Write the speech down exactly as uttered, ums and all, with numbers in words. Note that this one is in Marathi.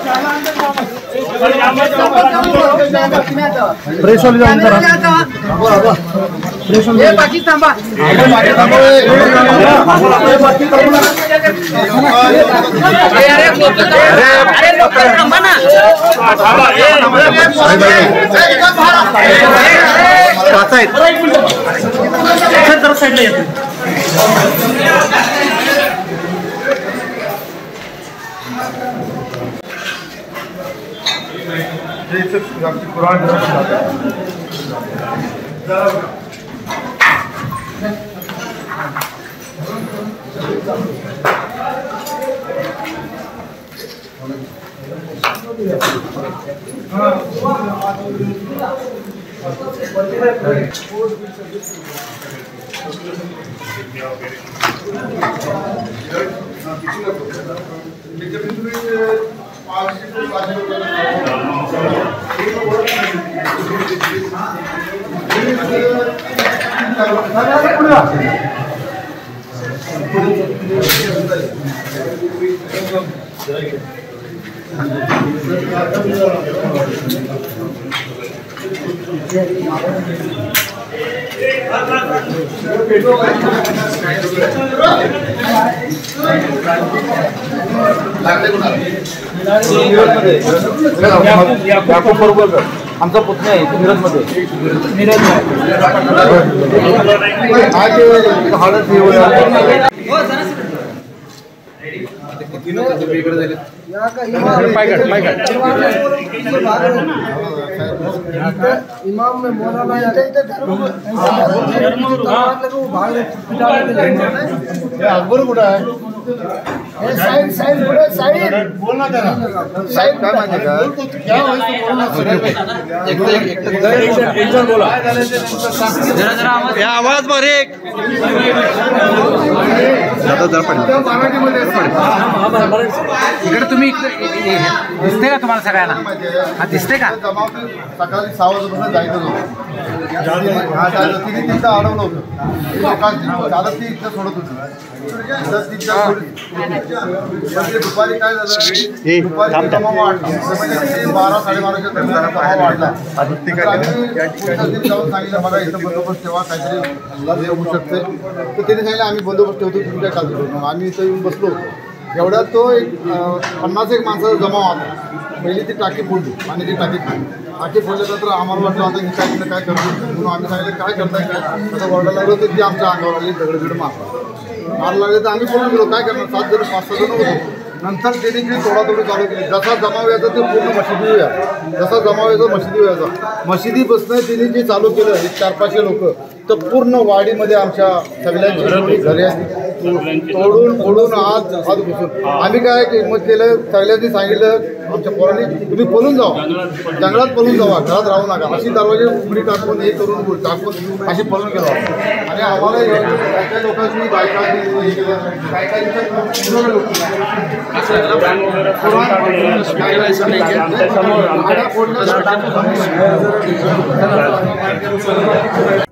प्रेस वाले जाऊन जरा प्रेस वाले ये बाकी थांबा बाकी थांबा अरे अरे लोक थांबा ना काचा आहे जरा साईडला येते पुराण याकूब बरोबर आमचा पुतण्या आहे मिरज मध्ये मिरज इमाम में मौलाना अकबर कुठं आहे साइड साइड पुढे साइड बोलना त्याला साइड काय माहिती का क्या एक जण बोला जरा जरा आवाज या आवाज मध्ये जरा जरा पडलं मराठीमध्ये इकडे तुम्ही दिसते का तुम्हाला सगळ्यांना हा दिसते का सकाळी सहा वाजता जायचं होतं हा जायचं तिने तिथं अडवलं होतं दादा ती इथं सोडत होती दुपारी काय झालं दुपारी जमा वाढला बारा साडेबाराच्या दरम्यान जमा वाढला जाऊन सांगितलं बघा इथं बंदोबस्त ठेवा काहीतरी हे होऊ शकते तर त्याने सांगितलं आम्ही बंदोबस्त ठेवतो तुम्ही काय चालतो मग आम्ही इथं येऊन बसलो होतो एवढ्यात तो एक पन्नास एक माणसाचा जमा होता पहिली ती टाकी फोडली पाण्याची टाकी फोडली टाकी फोडल्यानंतर आम्हाला वाटलं आता काय इथं काय करतो म्हणून आम्ही सांगितलं काय करताय काय आता ओरडायला लागलो तर ती आमच्या अंगावर आली दगडगड मारला मार लागले तर आम्ही बोलून गेलो काय करणार सात जण पाच सहा जण होतो नंतर त्यांनी जी तोडातोडी चालू केली जसा जमाव यायचा ते पूर्ण मशिदी व्या जसा जमाव यायचा मशिदी व्यायचा मशिदी बसणं त्यांनी जे चालू केलं एक चार पाचशे लोक तर पूर्ण वाडीमध्ये आमच्या सगळ्यांची घरे तोडून फोडून आत हात घुसून आम्ही काय मग केलं सगळ्यांनी सांगितलं आमच्या पोरांनी तुम्ही पळून जावा जंगलात पळून जावा घरात राहू नका अशी दरवाजे उघडी टाकून हे करून टाकून अशी पळून गेलो आणि आम्हाला काही काही लोकांनी बायका काय काही लोक